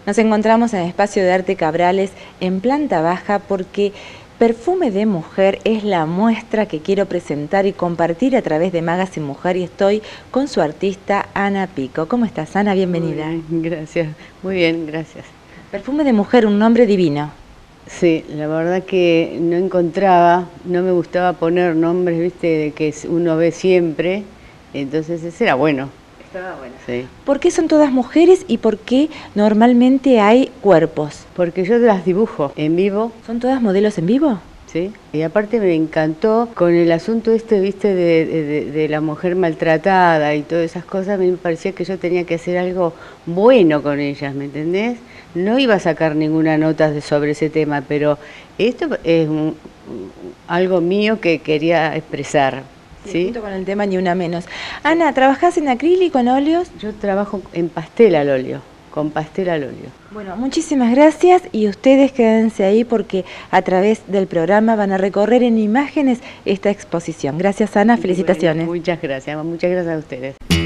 Nos encontramos en el Espacio de Arte Cabrales en planta baja porque Perfume de Mujer es la muestra que quiero presentar y compartir a través de Magazine Mujer, y estoy con su artista Ana Pico. ¿Cómo estás, Ana? Bienvenida. Muy bien, gracias. Muy bien, gracias. Perfume de Mujer, un nombre divino. Sí, la verdad que no encontraba, no me gustaba poner nombres, viste, de que uno ve siempre, entonces ese era bueno. Estaba bueno. Sí. ¿Por qué son todas mujeres y por qué normalmente hay cuerpos? Porque yo las dibujo en vivo. ¿Son todas modelos en vivo? Sí, y aparte me encantó con el asunto este, viste, de la mujer maltratada y todas esas cosas. A mí me parecía que yo tenía que hacer algo bueno con ellas, ¿me entendés? No iba a sacar ninguna nota sobre ese tema, pero esto es algo mío que quería expresar. Sí, junto con el tema Ni Una Menos. Ana, ¿trabajás en acrílico, en óleos? Yo trabajo en pastel al óleo, con pastel al óleo. Bueno, muchísimas gracias, y ustedes quédense ahí porque a través del programa van a recorrer en imágenes esta exposición. Gracias, Ana, felicitaciones. Bueno, muchas gracias a ustedes.